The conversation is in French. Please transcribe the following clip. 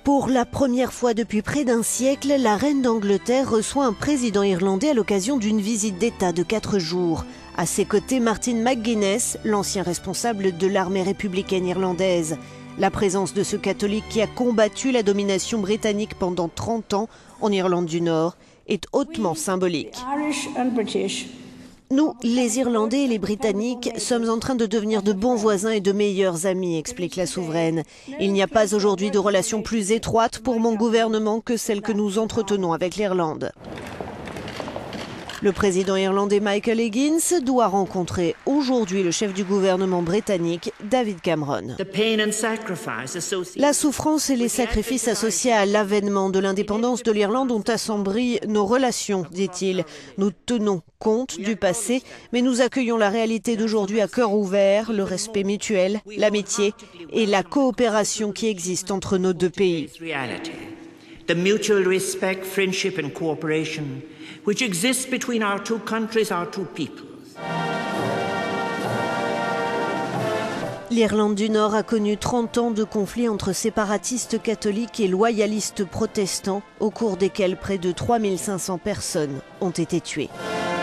Pour la première fois depuis près d'un siècle, la reine d'Angleterre reçoit un président irlandais à l'occasion d'une visite d'État de 4 jours. À ses côtés, Martin McGuinness, l'ancien responsable de l'armée républicaine irlandaise. La présence de ce catholique qui a combattu la domination britannique pendant 30 ans en Irlande du Nord est hautement symbolique. Nous, les Irlandais et les Britanniques, sommes en train de devenir de bons voisins et de meilleurs amis, explique la souveraine. Il n'y a pas aujourd'hui de relation plus étroite pour mon gouvernement que celle que nous entretenons avec l'Irlande. Le président irlandais Michael Higgins doit rencontrer aujourd'hui le chef du gouvernement britannique, David Cameron. La souffrance et les sacrifices associés à l'avènement de l'indépendance de l'Irlande ont assombri nos relations, dit-il. Nous tenons compte du passé, mais nous accueillons la réalité d'aujourd'hui à cœur ouvert, le respect mutuel, l'amitié et la coopération qui existent entre nos deux pays. The mutual respect, friendship and cooperation which exists between our two countries, our two peoples. L'Irlande du Nord a connu 30 ans de conflits entre séparatistes catholiques et loyalistes protestants, au cours desquels près de 3500 personnes ont été tuées.